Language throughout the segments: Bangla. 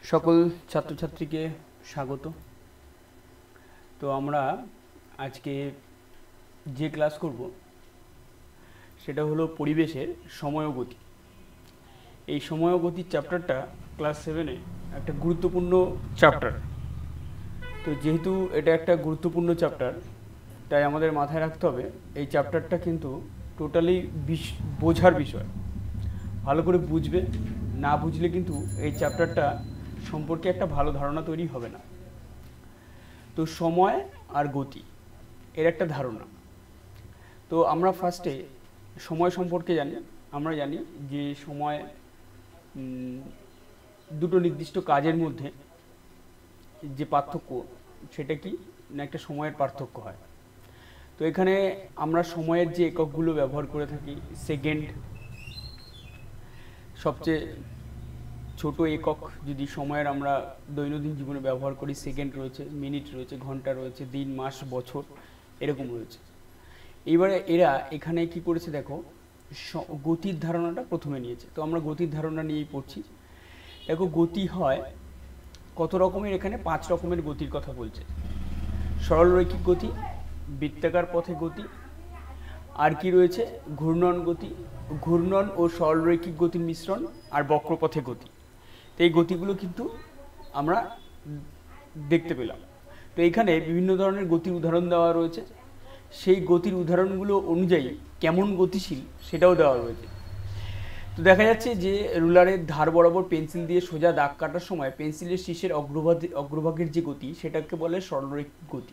সকল ছাত্রছাত্রীকে স্বাগত। তো আমরা আজকে যে ক্লাস করব সেটা হলো পরিবেশের সময় ও গতি। এই সময় ও গতির চ্যাপ্টারটা ক্লাস 7-এ একটা গুরুত্বপূর্ণ চ্যাপ্টার। তো যেহেতু এটা একটা গুরুত্বপূর্ণ চ্যাপ্টার, তাই আমাদের মাথায় রাখতে হবে এই চ্যাপ্টারটা কিন্তু টোটালি বোঝার বিষয়। ভালো করে বুঝবে, না বুঝলে কিন্তু এই চ্যাপ্টারটা সম্পর্কে একটা ভালো ধারণা তৈরি হবে না। তো সময় আর গতি এর একটা ধারণা। তো আমরা ফার্স্টে সময় সম্পর্কে আমরা জানি যে সময় দুটো নির্দিষ্ট কাজের মধ্যে যে পার্থক্য, সেটা কি না একটা সময়ের পার্থক্য হয়। তো এখানে আমরা সময়ের যে এককগুলো ব্যবহার করে থাকি, সেকেন্ড সবচেয়ে ছোট একক যদি সময়ের আমরা দৈনন্দিন জীবনে ব্যবহার করি, সেকেন্ড রয়েছে, মিনিট রয়েছে, ঘন্টা রয়েছে, দিন, মাস, বছর এরকম রয়েছে। এইবারে এরা এখানে কি করেছে দেখো, গতির ধারণাটা প্রথমে নিয়েছে। তো আমরা গতির ধারণা নিয়েই পড়ছি। দেখো গতি হয় কত রকমের, এখানে 5 রকমের গতির কথা বলছে। সরলরৈখিক গতি, বৃত্তাকার পথে গতি, আর কি রয়েছে ঘূর্ণন গতি, ঘূর্ণন ও সরলরৈখিক গতির মিশ্রণ, আর বক্রপথে গতি। তো এই গতিগুলো কিন্তু আমরা দেখতে পেলাম। তো এখানে বিভিন্ন ধরনের গতির উদাহরণ দেওয়া রয়েছে। সেই গতির উদাহরণগুলো অনুযায়ী কেমন গতিশীল সেটাও দেওয়া রয়েছে। তো দেখা যাচ্ছে যে রুলারের ধার বরাবর পেন্সিল দিয়ে সোজা দাগ কাটার সময় পেন্সিলের শীর্ষের অগ্রভাগের যে গতি সেটাকে বলে সরলরৈখিক গতি।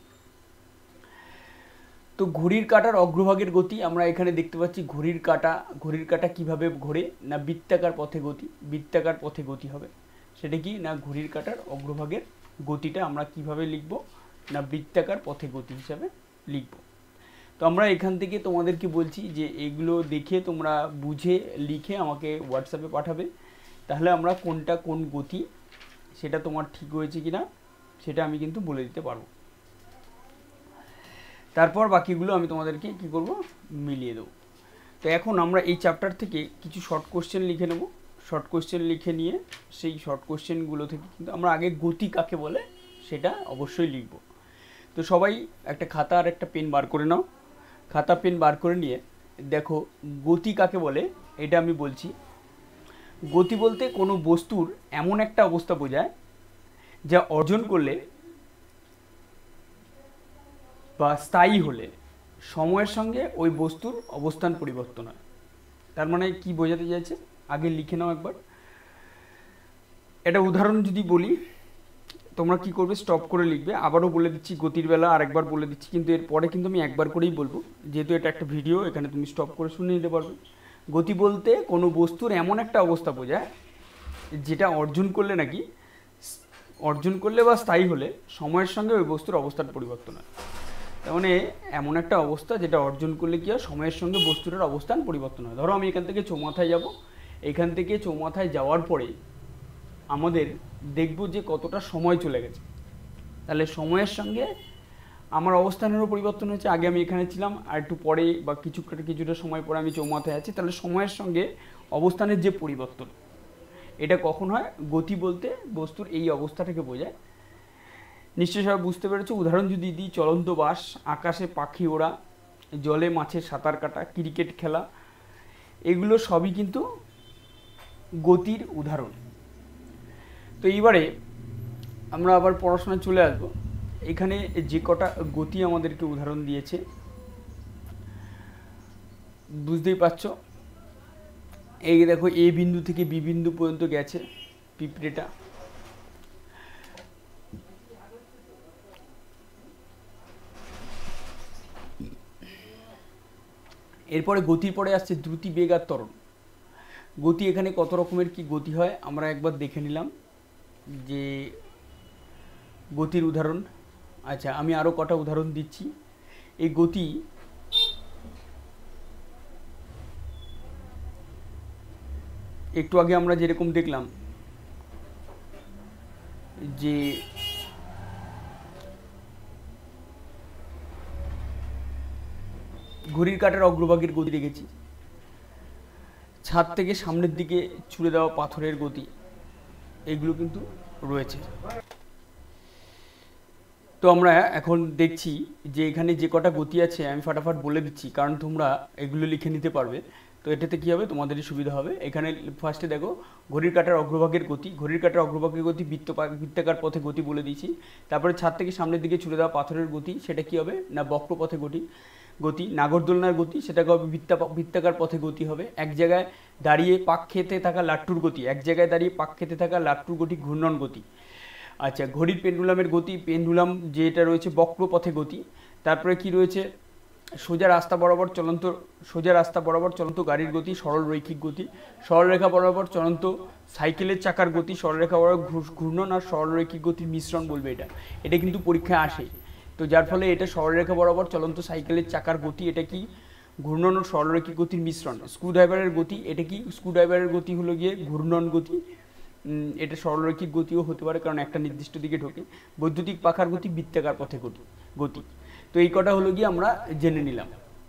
তো ঘড়ির কাঁটার অগ্রভাগের গতি আমরা এখানে দেখতে পাচ্ছি। ঘড়ির কাঁটা কিভাবে ঘোরে না বৃত্তাকার পথে গতি, বৃত্তাকার পথে গতি হবে। সেটা কি না ঘড়ির কাঁটার অগ্রভাগের গতিটা আমরা কিভাবে লিখব না বৃত্তাকার পথে গতি হিসাবে লিখব। তো আমরা এখান থেকে তোমাদেরকে বলছি যে এগুলো দেখে তোমরা বুঝে লিখে আমাকে হোয়াটসঅ্যাপে পাঠাবে। তাহলে আমরা কোনটা কোন গতি সেটা তোমার ঠিক হয়েছে কিনা সেটা আমি কিন্তু বলে দিতে পারবো। তারপর বাকিগুলো আমি তোমাদেরকে কি করব, মিলিয়ে দেবো। তো এখন আমরা এই চ্যাপ্টার থেকে কিছু শর্ট কোশ্চেন লিখে নেব। শর্ট কোশ্চেন লিখে নিয়ে সেই শর্ট কোশ্চেনগুলো থেকে কিন্তু আমরা আগে গতি কাকে বলে সেটা অবশ্যই লিখব। তো সবাই একটা খাতা আর একটা পেন বার করে নাও। খাতা পেন বার করে নিয়ে দেখো গতি কাকে বলে এটা আমি বলছি। গতি বলতে কোনো বস্তুর এমন একটা অবস্থা বোঝায় যা অর্জন করলে বা স্থায়ী হলে সময়ের সঙ্গে ওই বস্তুর অবস্থান পরিবর্তন হয়। তার মানে কি বোঝাতে চাইছে আগে লিখে নাও একবার। এটা উদাহরণ যদি বলি তোমরা কি করবে, স্টপ করে লিখবে। আবারও বলে দিচ্ছি গতির বেলা আরেকবার বলে দিচ্ছি, কিন্তু এরপরে কিন্তু আমি একবার করেই বলবো, যেহেতু এটা একটা ভিডিও, এখানে তুমি স্টপ করে শুনে নিতে পারবে। গতি বলতে কোনো বস্তুর এমন একটা অবস্থা বোঝায় যেটা অর্জন করলে বা স্থায়ী হলে সময়ের সঙ্গে ওই বস্তুর অবস্থান পরিবর্তন হয়। তার মানে এমন একটা অবস্থা যেটা অর্জন করলে কি হয়, সময়ের সঙ্গে বস্তুটার অবস্থান পরিবর্তন হয়। ধরো আমি এখান থেকে চৌমাথায় যাব, এখান থেকে চৌমাথায় যাওয়ার পরে আমাদের দেখব যে কতটা সময় চলে গেছে। তাহলে সময়ের সঙ্গে আমার অবস্থানেরও পরিবর্তন হয়েছে। আগে আমি এখানে ছিলাম, আর একটু পরে বা কিছুটা সময় পরে আমি চৌমাথায় আছি। তাহলে সময়ের সঙ্গে অবস্থানের যে পরিবর্তন, এটা কখন হয়, গতি বলতে বস্তুর এই অবস্থাটাকে বোঝায়। নিশ্চয়ই সবাই বুঝতে পেরেছো। উদাহরণ যদি দিই, চলন্ত বাস, আকাশে পাখি ওড়া, জলে মাছের সাঁতার কাটা, ক্রিকেট খেলা, এগুলো সবই কিন্তু গতির উদাহরণ। তো এইবারে আমরা আবার পড়াশোনায় চলে আসবো। এখানে যে কটা গতি আমাদেরকে উদাহরণ দিয়েছে বুঝতেই পারছো। এই দেখো এ বিন্দু থেকে বি বিন্দু পর্যন্ত গেছে পিঁপড়েটা। এরপরে গতির পরে আসছে দ্রুতি, বেগ আর ত্বরণ। গতি এখানে কত রকমের কি গতি হয় আমরা একবার দেখে নিলাম যে গতির উদাহরণ। আচ্ছা, আমি আরও কটা উদাহরণ দিচ্ছি। এই গতি একটু আগে আমরা যেরকম দেখলাম যে ঘড়ির কাঁটার অগ্রভাগের গতি রেখেছি, ছাদ থেকে সামনের দিকে ছুঁড়ে দেওয়া পাথরের গতি, এগুলো কিন্তু রয়েছে। তো আমরা এখন দেখছি যে এখানে যে কটা গতি আছে আমি ফাটাফাট বলে দিচ্ছি, কারণ তোমরা এগুলো লিখে নিতে পারবে। তো এটাতে কী হবে, তোমাদেরই সুবিধা হবে। এখানে ফার্স্টে দেখো ঘড়ির কাঁটার অগ্রভাগের গতি, ঘড়ির কাঁটার অগ্রভাগের গতি বৃত্তাকার পথে গতি বলে দিয়েছি। তারপরে ছাদ থেকে সামনের দিকে ছুড়ে দেওয়া পাথরের গতি, সেটা কী হবে না বক্রপথে গতি। নাগরদোলনার গতি, সেটাকে হবে বৃত্তাকার পথে গতি হবে। এক জায়গায় দাঁড়িয়ে পাক খেতে থাকা লাট্টুর গতি, এক জায়গায় দাঁড়িয়ে পাক খেতে থাকা লাট্টুর গতি ঘূর্ণন গতি। আচ্ছা, ঘড়ির পেন্ডুলামের গতি, পেন্ডুলাম যেটা রয়েছে বক্রপথে গতি। তারপরে কি রয়েছে, সোজা রাস্তা বরাবর চলন্ত গাড়ির গতি, সরল রৈখিক গতি। সরলরেখা বরাবর চলন্ত সাইকেলের চাকার গতি, সরলরেখা বরাবর ঘূর্ণন আর সরলরৈখিক গতির মিশ্রণ বলবে এটা কিন্তু পরীক্ষায় আসে। তো যার ফলে এটা সরলরেখা বরাবর চলন্ত সাইকেলের চাকার গতি, এটা কি ঘূর্ণন ও সরলরৈখিক গতির মিশ্রণ। স্ক্রুড্রাইভারের গতি, এটা কি স্ক্রুড্রাইভারের গতি হলো গিয়ে ঘূর্ণন গতি, এটা সরলরৈখিক গতিও হতে পারে কারণ একটা নির্দিষ্ট দিকে ঢোকে। বৈদ্যুতিক পাখার গতি বৃত্তাকার পথে গতি। তো এই কটা হলো গিয়ে আমরা জেনে নিলাম।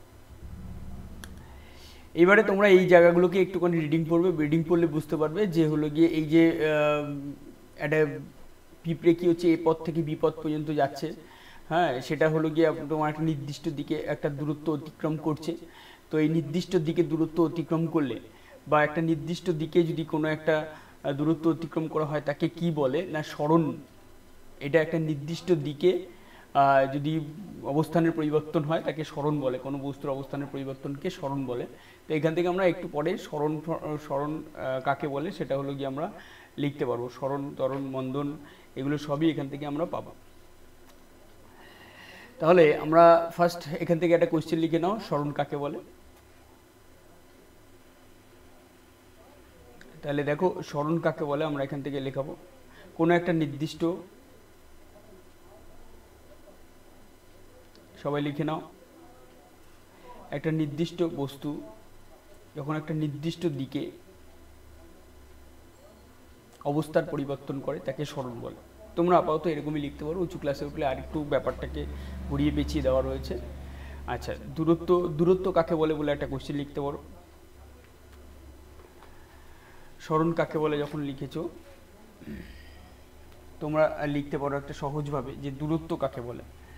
এবারে তোমরা এই জায়গাগুলোকে একটুখানি রিডিং পড়লে বুঝতে পারবে যে হলো গিয়ে এই যে একটা পিঁপড়ে কি হচ্ছে এ পথ থেকে বি পথ পর্যন্ত যাচ্ছে, হ্যাঁ, সেটা হলো গিয়ে তোমার একটা নির্দিষ্ট দিকে একটা দূরত্ব অতিক্রম করছে। তো এই নির্দিষ্ট দিকে দূরত্ব অতিক্রম করলে বা একটা নির্দিষ্ট দিকে যদি কোনো একটা দূরত্ব অতিক্রম করা হয় তাকে কি বলে না সরণ। এটা একটা নির্দিষ্ট দিকে যদি অবস্থানের পরিবর্তন হয় তাকে সরণ বলে, কোনো বস্তুর অবস্থানের পরিবর্তনকে সরণ বলে। তো এখান থেকে আমরা একটু পরে সরণ কাকে বলে সেটা হলো গিয়ে আমরা লিখতে পারবো। সরণ, ত্বরণ, মন্দন এগুলো সবই এখান থেকে আমরা পাবো। তাহলে আমরা ফার্স্ট এখান থেকে একটা কোশ্চেন লিখে নাও, সরণ কাকে বলে। তাহলে দেখো সরণ কাকে বলে আমরা এখান থেকে লেখাবো, কোনো একটা নির্দিষ্ট, সবাই লিখে নাও, একটা নির্দিষ্ট বস্তু যখন একটা নির্দিষ্ট দিকে অবস্থার পরিবর্তন করে তাকে সরণ বলে। তোমরা আপাতত এরকমই লিখতে পারো, উঁচু ক্লাসে উঠলে আরেকটু ব্যাপারটাকে ঘুরিয়ে পেঁচিয়ে দেওয়া রয়েছে। আচ্ছা, দূরত্ব কাকে বলে বলে একটা কোশ্চেন লিখতে পারো। সরণ কাকে বলে যখন লিখেছো তোমরা লিখতে পারো একটা সহজভাবে যে দূরত্ব কাকে বলে।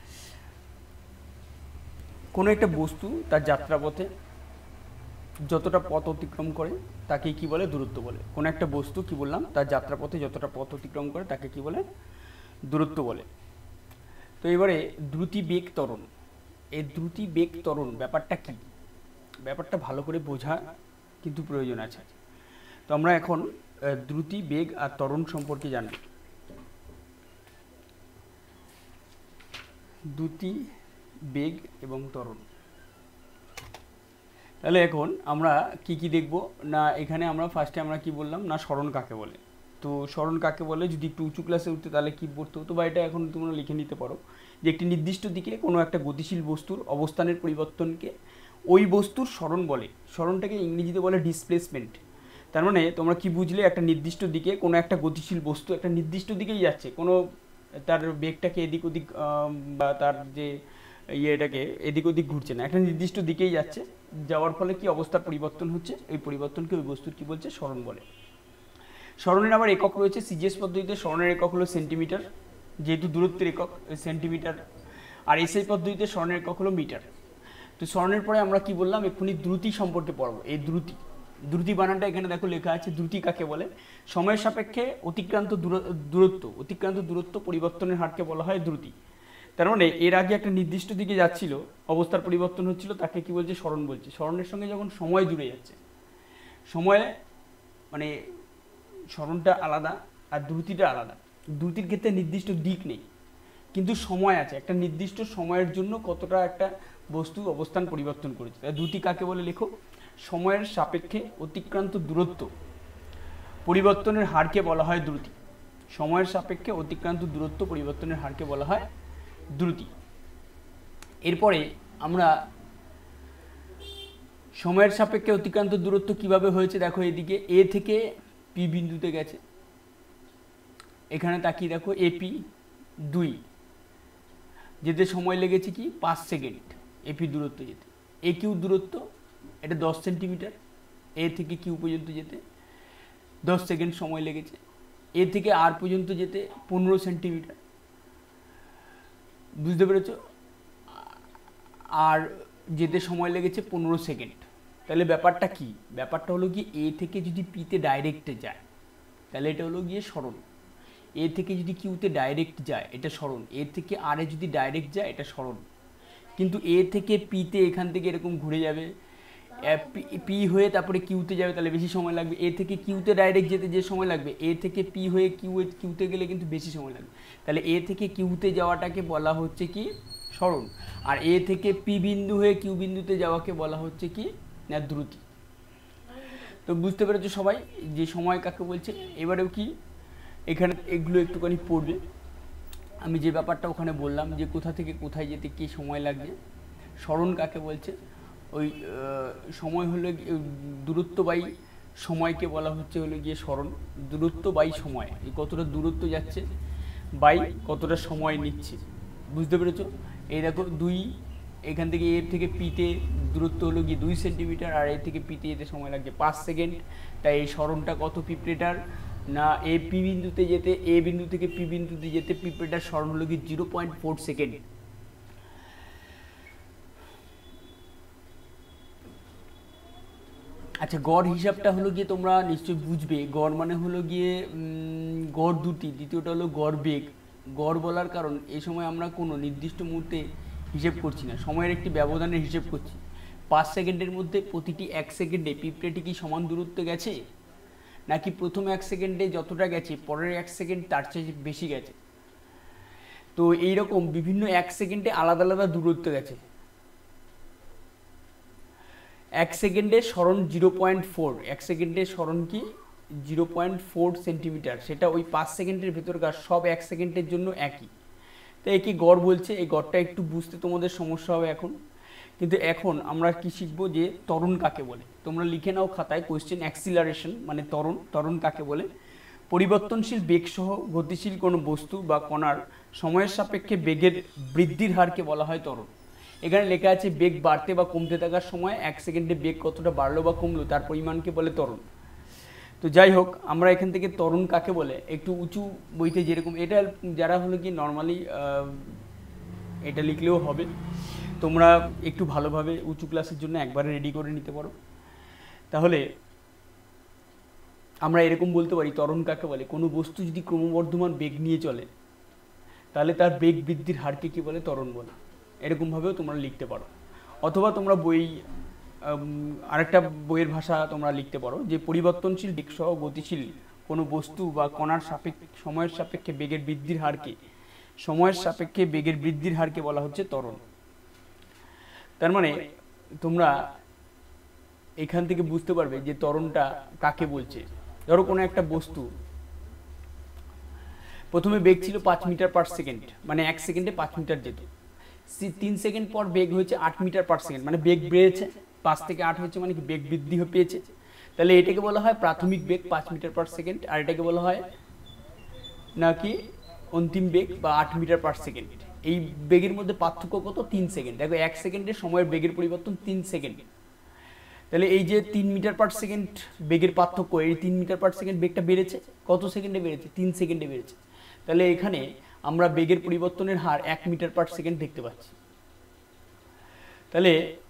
কোনো একটা বস্তু তার যাত্রাপথে যতটা পথ অতিক্রম করে তাকে কি বলে, দূরত্ব বলে। কোনো একটা বস্তু কি বললাম, তার যাত্রাপথে যতটা পথ অতিক্রম করে তাকে কি বলে, দূরত্ব বলে। তো এবারে দ্রুতি বেগ ত্বরণ, এই দ্রুতি বেগ ত্বরণ ব্যাপারটা কি, ব্যাপারটা ভালো করে বোঝা কিন্তু প্রয়োজন আছে। তো আমরা এখন দ্রুতি বেগ আর ত্বরণ সম্পর্কে জানব। দ্রুতি বেগ এবং ত্বরণ, তাহলে এখন আমরা কি কি দেখব না, এখানে আমরা ফার্স্টে আমরা কি বললাম না সরণ কাকে বলে। তো সরণ কাকে বলে যদি একটু উঁচু ক্লাসে উঠতে তাহলে কি পড়তে হতো, বা এটা এখন তোমরা লিখে নিতে পারো যে একটি নির্দিষ্ট দিকে কোনো একটা গতিশীল বস্তুর অবস্থানের পরিবর্তনকে ওই বস্তুর সরণ বলে। সরণটাকে ইংরেজিতে বলে ডিসপ্লেসমেন্ট। তার মানে তোমরা কি বুঝলে, একটা নির্দিষ্ট দিকে কোনো একটা গতিশীল বস্তু একটা নির্দিষ্ট দিকেই যাচ্ছে, কোনো তার বেগটাকে এদিক ওদিক বা তার যে এটাকে এদিক ওদিক ঘুরছে না, একটা নির্দিষ্ট দিকেই যাচ্ছে। যাওয়ার ফলে কি অবস্থার পরিবর্তন হচ্ছে, এই পরিবর্তনকে ওই বস্তুর কি বলছে, সরণ বলে। সরণের আবার একক রয়েছে। সিজিএস পদ্ধতিতে সরণের একক হলো সেন্টিমিটার, যেহেতু দূরত্বের একক সেন্টিমিটার। আর এসআই পদ্ধতিতে সরণের একক হলো মিটার। তো সরণের পরে আমরা কি বললাম, এক্ষুনি দ্রুতি সম্পর্কে পড়বো। এই দ্রুতি বানানটা এখানে দেখো লেখা আছে। দ্রুতি কাকে বলে, সময়ের সাপেক্ষে অতিক্রান্ত দূরত্ব পরিবর্তনের হারকে বলা হয় দ্রুতি। তার মানে এর আগে একটা নির্দিষ্ট দিকে যাচ্ছিল, অবস্থার পরিবর্তন হচ্ছিল, তাকে কি বলছে, সরণ বলছে। সরণের সঙ্গে যখন সময় জুড়ে যাচ্ছে, সময়ে মানে সরণটা আলাদা আর দ্রুতিটা আলাদা। দ্রুতির ক্ষেত্রে নির্দিষ্ট দিক নেই কিন্তু সময় আছে, একটা নির্দিষ্ট সময়ের জন্য কতটা একটা বস্তু অবস্থান পরিবর্তন করেছে। দ্রুতি কাকে বলে লেখো, সময়ের সাপেক্ষে অতিক্রান্ত দূরত্ব পরিবর্তনের হারকে বলা হয় দ্রুতি। সময়ের সাপেক্ষে অতিক্রান্ত দূরত্ব পরিবর্তনের হারকে বলা হয় দ্রুতি। এরপরে আমরা সময়ের সাপেক্ষে অতিক্রান্ত দূরত্ব কিভাবে হয়েছে দেখো, এদিকে এ থেকে পি বিন্দুতে গেছে, এখানে তাকিয়ে দেখো এপি 2, যেতে সময় লেগেছে কি 5 সেকেন্ড এপি দূরত্ব যেতে। এ কিউ দূরত্ব এটা 10 সেন্টিমিটার, এ থেকে কিউ পর্যন্ত যেতে 10 সেকেন্ড সময় লেগেছে। এ থেকে আর পর্যন্ত যেতে 15 সেন্টিমিটার, বুঝতে পেরেছ? আর যেতে সময় লেগেছে 15 সেকেন্ড। তাহলে ব্যাপারটা কি? ব্যাপারটা হলো কি, এ থেকে যদি পিতে ডাইরেক্টে যায় তাহলে এটা হলো গিয়ে সরণ। এ থেকে যদি কিউতে ডাইরেক্ট যায় এটা সরণ। এ থেকে আর এ যদি ডাইরেক্ট যায় এটা সরণ। কিন্তু এ থেকে পিতে এখান থেকে এরকম ঘুরে যাবে, পি হয়ে তারপরে কিউতে যাবে, তাহলে বেশি সময় লাগবে। এ থেকে কিউতে ডাইরেক্ট যেতে যে সময় লাগবে, এ থেকে পি হয়ে কিউতে গেলে কিন্তু বেশি সময় লাগবে। তাহলে এ থেকে কিউতে যাওয়াটাকে বলা হচ্ছে কি সরণ, আর এ থেকে পি বিন্দু হয়ে কিউ বিন্দুতে যাওয়াকে বলা হচ্ছে কি না দ্রুতি। তো বুঝতে পেরেছো সবাই যে সময় কাকে বলছে? এবারেও কি এখানে এগুলো একটুখানি পড়বে। আমি যে ব্যাপারটা ওখানে বললাম যে কোথা থেকে কোথায় যেতে কী সময় লাগবে, সরণ কাকে বলছে? ওই সময় হলো দূরত্ব বাই সময়কে বলা হচ্ছে হলো গিয়ে সরণ। দূরত্ব বাই সময়, এই কতটা দূরত্ব যাচ্ছে বাই কতটা সময় নিচ্ছে, বুঝতে পেরেছো? এই দেখো এখান থেকে এর থেকে পিতে দূরত্ব হলো গিয়ে 2 সেন্টিমিটার, আর এর থেকে পিতে যেতে সময় লাগছে 5 সেকেন্ড। তাই এই সরণটা কত পিপ্রেটার না, এ পি বিন্দুতে যেতে, এ বিন্দু থেকে পি বিন্দুতে যেতে পিপ্রেটার সরণ হলো গিয়ে 0.4 সেকেন্ড। আচ্ছা, গড় হিসাবটা হলো গিয়ে তোমরা নিশ্চয়ই বুঝবে। গড় মানে হলো গিয়ে গড় দুটি, দ্বিতীয়টা হলো গড় বেগ। গড় বলার কারণ এই সময় আমরা কোনো নির্দিষ্ট মুহূর্তে হিসেব করছি না, সময়ের একটি ব্যবধানের হিসেব করছি। 5 সেকেন্ডের মধ্যে প্রতিটি 1 সেকেন্ডে পিঁপড়েটি কি সমান দূরত্ব গেছে, নাকি প্রথম 1 সেকেন্ডে যতটা গেছে পরের 1 সেকেন্ড তার চেয়ে বেশি গেছে। তো এইরকম বিভিন্ন 1 সেকেন্ডে আলাদা আলাদা দূরত্ব গেছে। 1 সেকেন্ডের সরণ 0.4, 1 সেকেন্ডের সরণ কি 0.4 সেন্টিমিটার, সেটা ওই 5 সেকেন্ডের ভেতরকার সব 1 সেকেন্ডের জন্য একই। তো একে গড় বলছে। এই গড়টা একটু বুঝতে তোমাদের সমস্যা হবে এখন, কিন্তু এখন আমরা কি শিখবো যে ত্বরণ কাকে বলে। তোমরা লিখে নাও খাতায় কোয়েশ্চেন, অ্যাক্সিলারেশন মানে ত্বরণ। ত্বরণ কাকে বলে? পরিবর্তনশীল বেগ সহ গতিশীল কোনো বস্তু বা কণার সময়ের সাপেক্ষে বেগের বৃদ্ধির হারকে বলা হয় ত্বরণ। এখানে লেখা আছে বেগ বাড়তে বা কমতে থাকার সময় 1 সেকেন্ডে বেগ কতটা বাড়লো বা কমলো তার পরিমাণকে বলে ত্বরণ। তো যাই হোক, আমরা এখান থেকে ত্বরণ কাকে বলে একটু উঁচু বইতে যেরকম, এটা যারা হলো কি নর্মালি এটা লিখলেও হবে, তোমরা একটু ভালোভাবে উঁচু ক্লাসের জন্য একবারে রেডি করে নিতে পারো। তাহলে আমরা এরকম বলতে পারি ত্বরণ কাকে বলে, কোনো বস্তু যদি ক্রমবর্ধমান বেগ নিয়ে চলে তাহলে তার বেগ বৃদ্ধির হারকে কি বলে? ত্বরণ বলে। এরকমভাবেও তোমরা লিখতে পারো, অথবা তোমরা আরেকটা বইয়ের ভাষা তোমরা লিখতে পারো যে পরিবর্তনশীল বেগ সহ গতিশীল কোনো বস্তু বা কণার সময়ের সাপেক্ষে বেগের বৃদ্ধির হারকে, সময়ের সাপেক্ষে বেগের বৃদ্ধির হারকে বলা হচ্ছে ত্বরণ। তার মানে তোমরা এখান থেকে বুঝতে পারবে যে ত্বরণটা কাকে বলছে। ধরো কোনো একটা বস্তু প্রথমে বেগ ছিল 5 মিটার পার সেকেন্ড, মানে 1 সেকেন্ডে 5 মিটার যেত। 3 সেকেন্ড পর বেগ হয়েছে 8 মিটার পার সেকেন্ড, মানে বেগ বেড়েছে, 5 থেকে 8 হয়েছে, মানে কি বেগ বৃদ্ধি পেয়েছে। তাহলে এটাকে বলা হয় প্রাথমিক বেগ 5 মিটার পার সেকেন্ড, আর এটাকে বলা হয় নাকি অন্তিম বেগ বা 8 মিটার পার সেকেন্ড। এই বেগের মধ্যে পার্থক্য কত? 3 সেকেন্ড। দেখো 1 সেকেন্ডের সময়ের বেগের পরিবর্তন 3 সেকেন্ড। তাহলে এই যে 3 মিটার পার সেকেন্ড বেগের পার্থক্য, এই 3 মিটার পার সেকেন্ড বেগটা বেড়েছে কত সেকেন্ডে বেড়েছে? 3 সেকেন্ডে বেড়েছে। তাহলে এখানে আমরা বেগের পরিবর্তনের হার 1 মিটার পার সেকেন্ড দেখতে পাচ্ছি। তাহলে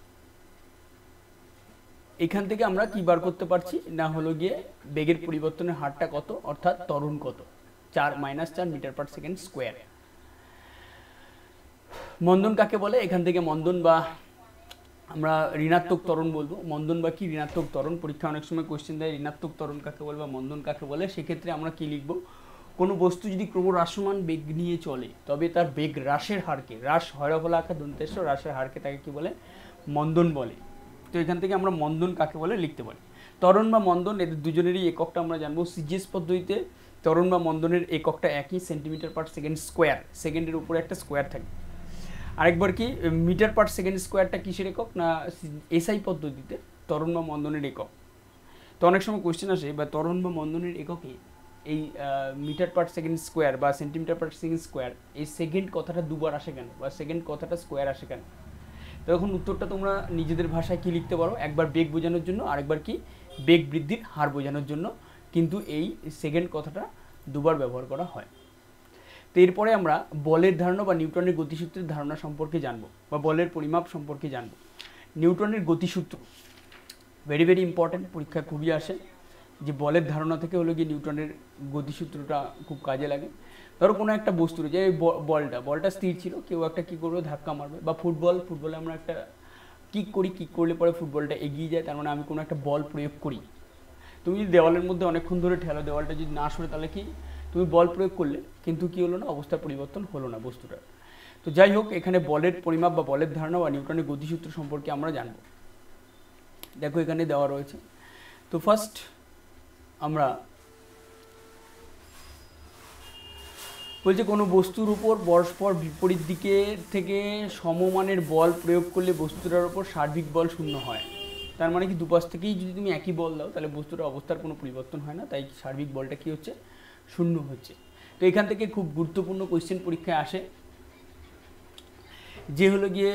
এখান থেকে আমরা কি বার করতে পারছি না হলো গিয়ে বেগের পরিবর্তনের হারটা কত, অর্থাৎ ত্বরণ কত, 4 মিটার পার সেকেন্ড স্কোয়ার। মন্দন কাকে বলে? এখান থেকে মন্দন বা আমরা ঋণাত্মক ত্বরণ বলবো। মন্দন বা কি ঋণাত্মক ত্বরণ, পরীক্ষা অনেক সময় কোশ্চেন দেয় ঋণাত্মক ত্বরণ কাকে বলে বা মন্দন কাকে বলে। সেক্ষেত্রে আমরা কি লিখবো? কোনো বস্তু যদি ক্রমহ্রাসমান বেগ নিয়ে চলে তবে তার বেগ হ্রাসের হারকে, হ্রাস হয়রফলা আকার দন্তেশ্ব হ্রাসের হারকে তাকে কি বলে? মন্দন বলে। তো এখান থেকে আমরা মন্দন কাকে বলে লিখতে পারি। ত্বরণ বা মন্দন এদের দুজনেরই এককটা আমরা জানবো। সিজিএস পদ্ধতিতে ত্বরণ বা মন্দনের এককটা একই, সেন্টিমিটার পার সেকেন্ড স্কোয়ার। সেকেন্ডের উপরে একটা স্কোয়ার থাকে। আরেকবার কি মিটার পার সেকেন্ড স্কোয়ারটা কিসের একক না এসআই পদ্ধতিতে ত্বরণ বা মন্দনের একক। তো অনেক সময় কোশ্চেন আসে বা ত্বরণ বা মন্দনের এককে এই মিটার পার সেকেন্ড স্কোয়ার বা সেন্টিমিটার পার সেকেন্ড স্কোয়ার, এই সেকেন্ড কথাটা দুবার আসে কেন বা সেকেন্ড কথাটা স্কোয়ার আসে কেন? তখন উত্তরটা তোমরা নিজেদের ভাষায় কি লিখতে পারো, একবার বেগ বোঝানোর জন্য, আরেকবার কি বেগ বৃদ্ধির হার বোঝানোর জন্য। কিন্তু এই সেকেন্ড কথাটা দুবার ব্যবহার করা হয়। তো এরপরে আমরা বলের ধারণা বা নিউটনের গতিসূত্রের ধারণা সম্পর্কে জানবো বা বলের পরিমাপ সম্পর্কে জানবো। নিউটনের গতিসূত্র ভেরি ভেরি ইম্পর্টেন্ট, পরীক্ষা খুবই আসে যে বলের ধারণা থেকে হলো গিয়ে নিউটনের গতিসূত্রটা খুব কাজে লাগে। ধরো কোনো একটা বস্তু রয়েছে, এই বলটা স্থির ছিল, কেউ একটা কী করবে, ধাক্কা মারবে, বা ফুটবলে আমরা একটা কিক করি, কিক করলে পরে ফুটবলটা এগিয়ে যায়, তার মানে আমি কোনো একটা বল প্রয়োগ করি। তুমি যদি দেওয়ালের মধ্যে অনেকক্ষণ ধরে ঠেলো, দেওয়ালটা যদি না সরে, তাহলে কি তুমি বল প্রয়োগ করলে, কিন্তু কি হলো না, অবস্থার পরিবর্তন হলো না বস্তুটার। তো যাই হোক, এখানে বলের পরিমাপ বা বলের ধারণা বা নিউটনের গতিসূত্র সম্পর্কে আমরা জানবো। দেখো এখানে দেওয়া রয়েছে। তো ফার্স্ট আমরা বলছে কোনো বস্তুর উপর পরস্পর বিপরীত দিকে থেকে সমমানের বল প্রয়োগ করলে বস্তুটার উপর সার্বিক বল শূন্য হয়। তার মানে কি দুপাশ থেকেই যদি তুমি একই বল দাও তাহলে বস্তুটার অবস্থার কোনো পরিবর্তন হয় না, তাই সার্বিক বলটা কি হচ্ছে, শূন্য হচ্ছে। তো এখান থেকে খুব গুরুত্বপূর্ণ কোয়েশ্চেন পরীক্ষায় আসে, যে হলো গিয়ে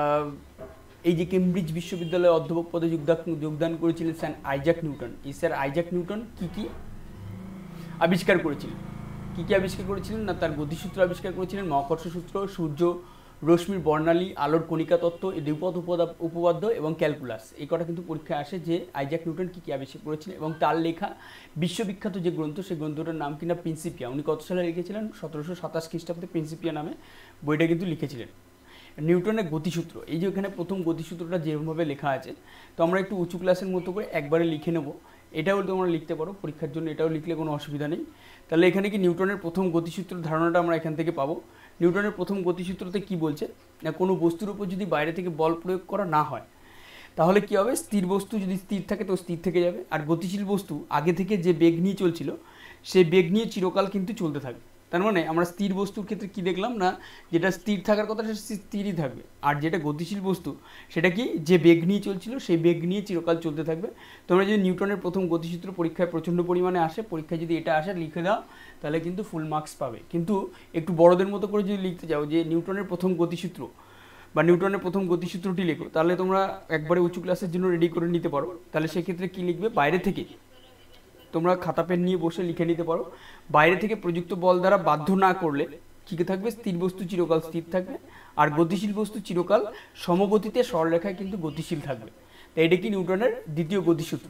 এই যে কেমব্রিজ বিশ্ববিদ্যালয়ের অধ্যাপক পদে যোগদান করেছিলেন স্যার আইজাক নিউটন। এই স্যার আইজাক নিউটন কী আবিষ্কার করেছিলেন? কী আবিষ্কার করেছিলেন না, তার গতিসূত্র আবিষ্কার করেছিলেন, মহাকর্ষ সূত্র, সূর্য রশ্মির বর্ণালী, আলোর কণিকা তত্ত্ব, দ্বিপদ উপপাদ্য এবং ক্যালকুলাস। এই কটা কিন্তু পরীক্ষায় আসে যে আইজাক নিউটন কী আবিষ্কার করেছিলেন, এবং তার লেখা বিশ্ববিখ্যাত যে গ্রন্থ, সেই গ্রন্থটার নাম কিনা প্রিন্সিপিয়া। উনি কত সালে লিখেছিলেন? 1727 খ্রিস্টাব্দে প্রিন্সিপিয়া নামে বইটা কিন্তু লিখেছিলেন। নিউটনের গতিসূত্র, এই যে এখানে প্রথম গতিসূত্রটা যেভাবে লেখা আছে, তো আমরা একটু উঁচু ক্লাসের মতো করে একবারে লিখে নেব। এটাও তোমরা লিখতে পারো পরীক্ষার জন্য, এটাও লিখলে কোনো অসুবিধা নেই। তাহলে এখানে কি নিউটনের প্রথম গতিসূত্র ধারণাটা আমরা এখান থেকে পাবো। নিউটনের প্রথম গতিসূত্রতে কি বলছে না, কোনো বস্তুর উপর যদি বাইরে থেকে বল প্রয়োগ করা না হয় তাহলে কি হবে, স্থির বস্তু যদি স্থির থাকে তো স্থির থেকে যাবে, আর গতিশীল বস্তু আগে থেকে যে বেগ নিয়ে চলছিল সেই বেগ নিয়ে চিরকাল কিন্তু চলতে থাকবে। তার মানে আমরা স্থির বস্তুর ক্ষেত্রে কি দেখলাম না, যেটা স্থির থাকার কথা সেটা স্থিরই থাকবে, আর যেটা গতিশীল বস্তু সেটা কি, যে বেগ নিয়ে চলছিল সেই বেগ নিয়ে চিরকাল চলতে থাকবে। তোমরা যদি নিউটনের প্রথম গতিসূত্র পরীক্ষায় প্রচণ্ড পরিমাণে আসে, পরীক্ষায় যদি এটা আসে লিখে দাও তাহলে কিন্তু ফুল মার্কস পাবে। কিন্তু একটু বড়দের মতো করে যদি লিখতে যাও যে নিউটনের প্রথম গতিসূত্র বা নিউটনের প্রথম গতিসূত্রটি লেখো, তাহলে তোমরা একবারে উঁচু ক্লাসের জন্য রেডি করে নিতে পারো। তাহলে সেক্ষেত্রে কী লিখবে, বাইরে থেকে তোমরা খাতা পেন নিয়ে বসে লিখে নিতে পারো, বাইরে থেকে প্রযুক্ত বল দ্বারা বাধ্য না করলে কী থাকবে, স্থির বস্তু চিরকাল স্থির থাকবে, আর গতিশীল বস্তু চিরকাল সমগতিতে সরলরেখায় কিন্তু গতিশীল থাকবে। তাই এটা কি নিউটনের দ্বিতীয় গতিসূত্র।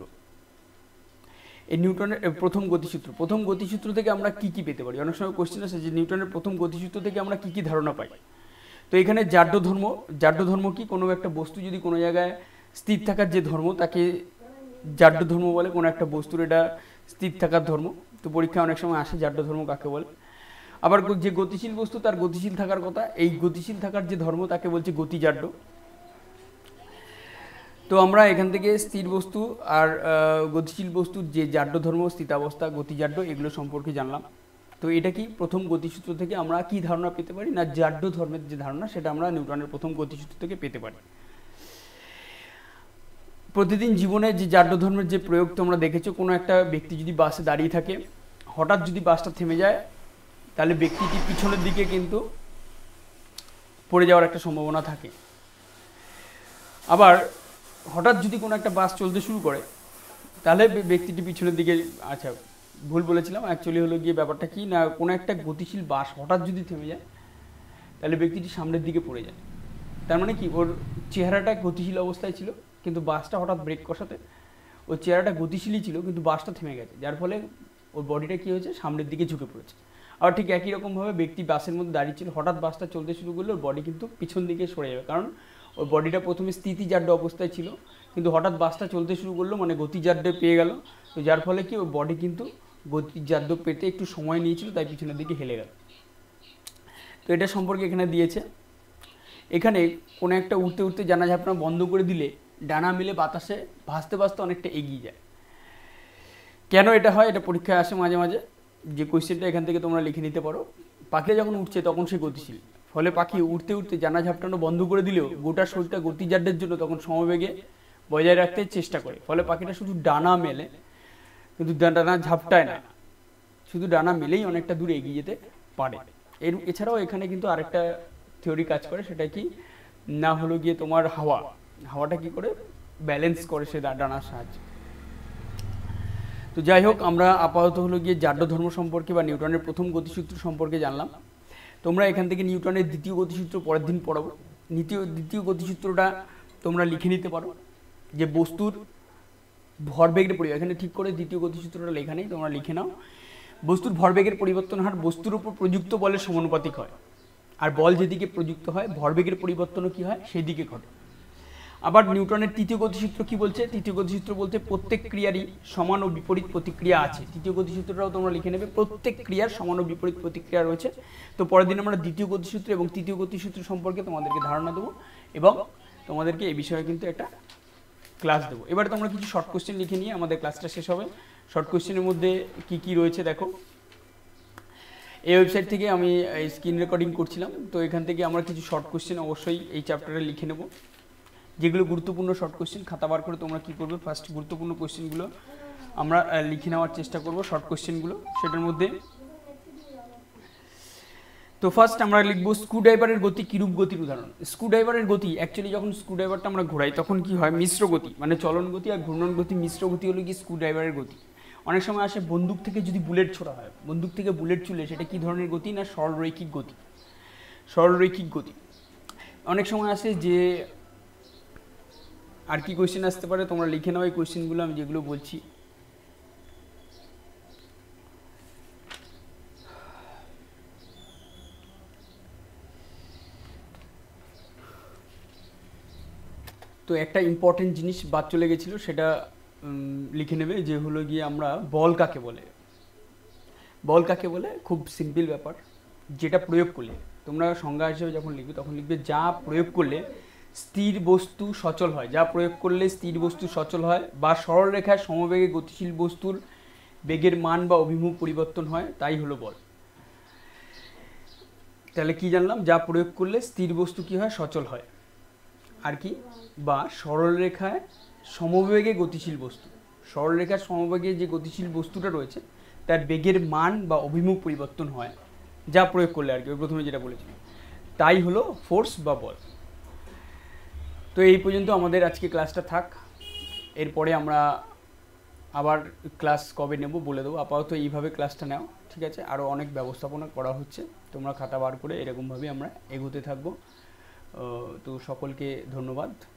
এই নিউটনের প্রথম গতিসূত্র থেকে আমরা কি পেতে পারি? অনেক সময় কোশ্চেন আছে যে নিউটনের প্রথম গতিসূত্র থেকে আমরা কি ধারণা পাই। তো এখানে জাড্য ধর্ম কি, কোনো একটা বস্তু যদি কোনো জায়গায় স্থির থাকার যে ধর্ম তাকে জাড্য ধর্ম বলে, কোনো একটা বস্তুর এটা স্থির থাকার ধর্ম। তো পরীক্ষায় অনেক সময় আসে জাড্য ধর্ম কাকে বলে। আবার যে গতিশীল বস্তু তার গতিশীল থাকার কথা, এই গতিশীল থাকার যে ধর্ম তাকে বলছে গতিজাড্য। তো আমরা এখান থেকে স্থির বস্তু আর গতিশীল বস্তুর যে জাড্য ধর্ম, স্থিতাবস্থা, গতিজাড্য, এগুলো সম্পর্কে জানলাম। তো এটা কি প্রথম গতিসূত্র থেকে আমরা কি ধারণা পেতে পারি না, জাড্য ধর্মের যে ধারণা সেটা আমরা নিউটনের প্রথম গতিসূত্র থেকে পেতে পারি। প্রতিদিন জীবনে যে জাড্য ধর্মের যে প্রয়োগ তোমরা দেখেছো, কোনো একটা ব্যক্তি যদি বাসে দাঁড়িয়ে থাকে, হঠাৎ যদি বাসটা থেমে যায় তাহলে ব্যক্তিটি পিছনের দিকে কিন্তু পড়ে যাওয়ার একটা সম্ভাবনা থাকে। আবার হঠাৎ যদি কোনো একটা বাস চলতে শুরু করে তাহলে ব্যক্তিটি পিছনের দিকে, আচ্ছা ভুল বলেছিলাম, অ্যাকচুয়ালি হলো গিয়ে ব্যাপারটা কি না, কোনো একটা গতিশীল বাস হঠাৎ যদি থেমে যায় তাহলে ব্যক্তিটি সামনের দিকে পড়ে যায়। তার মানে কি, ওর চেহারাটা গতিশীল অবস্থায় ছিল কিন্তু বাসটা হঠাৎ ব্রেক কষাতে ওর চেহারাটা গতিশীলই ছিল কিন্তু বাসটা থেমে গেছে, যার ফলে ওর বডিটা কী হয়েছে, সামনের দিকে ঝুঁকে পড়েছে। আর ঠিক একই রকমভাবে ব্যক্তি বাসের মধ্যে দাঁড়িয়ে ছিল, হঠাৎ বাসটা চলতে শুরু করলে ওর বডি কিন্তু পিছন দিকে সরে যাবে, কারণ ওর বডিটা প্রথমে স্থিতিজাড্য অবস্থায় ছিল কিন্তু হঠাৎ বাসটা চলতে শুরু করলো মানে গতিজাড্য পেয়ে গেল। তো যার ফলে কি ওর বডি কিন্তু গতিজাড্য পেতে একটু সময় নিয়েছিল, তাই পিছনের দিকে হেলে গেল। তো এটা সম্পর্কে এখানে দিয়েছে। এখানে কোনো একটা উঠতে উঠতে জানা ঝাপনা বন্ধ করে দিলে ডানা মিলে বাতাসে ভাসতে ভাসতে অনেকটা এগিয়ে যায়। কেন এটা হয়, এটা পরীক্ষায় আসে মাঝে মাঝে, যে কোয়েশ্চেনটা এখান থেকে তোমরা লিখে নিতে পারো। পাখিটা যখন উঠছে তখন সে গতিশীল, ফলে পাখি উঠতে উঠতে জানা ঝাপটানো বন্ধ করে দিলেও গোটা শরীরটা গতিজাড্যের জন্য তখন সমবেগে বজায় রাখতে চেষ্টা করে, ফলে পাখিটা শুধু ডানা মেলে কিন্তু ডানা ঝাপটায় না, শুধু ডানা মেলেই অনেকটা দূরে এগিয়ে যেতে পারে। এছাড়াও এখানে কিন্তু আরেকটা থিওরি কাজ করে, সেটা কি না হলো গিয়ে তোমার হাওয়াটা কি করে ব্যালেন্স করে সে ডানার সাহায্যে। তো যাই হোক, আমরা আপাতত হলো গিয়ে জাড্য ধর্ম সম্পর্কে বা নিউটনের প্রথম গতিসূত্র সম্পর্কে জানলাম। তোমরা এখান থেকে নিউটনের দ্বিতীয় গতিসূত্র পরের দিন পড়াবো। দ্বিতীয় গতিসূত্রটা তোমরা লিখে নিতে পারো, যে বস্তুর ভরবেগের পরিবর্তন, এখানে ঠিক করে দ্বিতীয় গতিসূত্রটা লেখা নেই, তোমরা লিখে নাও। বস্তুর ভরবেগের পরিবর্তন হার বস্তুর উপর প্রযুক্ত বলের সমানুপাতিক হয়, আর বল যেদিকে প্রযুক্ত হয় ভরবেগের পরিবর্তনও কি হয়, সেই দিকে ঘটে। আবার নিউটনের তৃতীয় গতিসূত্র কি বলছে? তৃতীয় গতিসূত্র বলতে প্রত্যেক ক্রিয়ারই সমান ও বিপরীত প্রতিক্রিয়া আছে। তৃতীয় গতিসূত্রটাও তোমরা লিখে নেবে, প্রত্যেক ক্রিয়ার সমান ও বিপরীত প্রতিক্রিয়া রয়েছে। তো পরের দিন আমরা দ্বিতীয় গতিসূত্র এবং তৃতীয় গতিসূত্র সম্পর্কে তোমাদেরকে ধারণা দেবো এবং তোমাদেরকে এই বিষয়ে কিন্তু একটা ক্লাস দেবো। এবারে তোমরা কিছু শর্ট কোশ্চেন লিখে নিয়ে আমাদের ক্লাসটা শেষ হবে। শর্ট কোশ্চেনের মধ্যে কি কি রয়েছে দেখো। এই ওয়েবসাইট থেকে আমি স্ক্রিন রেকর্ডিং করছিলাম, তো এখান থেকে আমরা কিছু শর্ট কোশ্চেন অবশ্যই এই চ্যাপ্টারে লিখে নেব, যেগুলো গুরুত্বপূর্ণ শর্ট কোশ্চেন। খাতা বার করে তোমরা কী করবে, ফার্স্ট গুরুত্বপূর্ণ কোশ্চেনগুলো আমরা লিখে নেওয়ার চেষ্টা করব, শর্ট কোশ্চেনগুলো সেটার মধ্যে। তো ফার্স্ট আমরা লিখবো স্ক্রুড্রাইভারের গতি কিরূপ গতির উদাহরণ। স্ক্রুড্রাইভারের গতি অ্যাকচুয়ালি যখন স্ক্রুড্রাইভারটা আমরা ঘোরাই তখন কি হয়, মিশ্র গতি, মানে চলন গতি আর ঘূর্ণন গতি, মিশ্র গতি হলো কি স্ক্রুড্রাইভারের গতি। অনেক সময় আসে বন্দুক থেকে যদি বুলেট ছোড়া হয়, বন্দুক থেকে বুলেট চুলে, সেটা কি ধরনের গতি না সরলরৈখিক গতি, সরলরৈখিক গতি। অনেক সময় আসে যে আর কি কোয়েশ্চেন আসতে পারে, তোমরা লিখে নাও এই কোয়েশ্চেনগুলো আমি যেগুলো বলছি। তো একটা ইম্পর্টেন্ট জিনিস বাদ চলে গেছিলো, সেটা লিখে নেবে, যে হলো গিয়ে আমরা বল কাকে বলে। বল কাকে বলে খুব সিম্পল ব্যাপার, যেটা প্রয়োগ করলে, তোমরা সংজ্ঞা হিসেবে যখন লিখবে তখন লিখবে যা প্রয়োগ করলে স্থির বস্তু সচল হয়, যা প্রয়োগ করলে স্থির বস্তু সচল হয় বা সরল রেখায় সমবেগে গতিশীল বস্তুর বেগের মান বা অভিমুখ পরিবর্তন হয়, তাই হলো বল। তাহলে কি জানলাম, যা প্রয়োগ করলে স্থির বস্তু কি হয়, সচল হয়, আর কি, বা সরল রেখায় সমবেগে গতিশীল বস্তু, সরল রেখার সমবেগে যে গতিশীল বস্তুটা রয়েছে তার বেগের মান বা অভিমুখ পরিবর্তন হয় যা প্রয়োগ করলে, আর কি প্রথমে যেটা বলেছিলাম, তাই হলো ফোর্স বা বল। তো এই পর্যন্ত আমাদের আজকে ক্লাসটা থাক, এরপরে আমরা আবার ক্লাস কবে নেব বলে দেবো। আপাতত এইভাবে ক্লাসটা নাও, ঠিক আছে। আরও অনেক ব্যবস্থাপনা করা হচ্ছে, তোমরা খাতা বার করে এরকমভাবে আমরা এগোতে থাকবো। তো সকলকে ধন্যবাদ।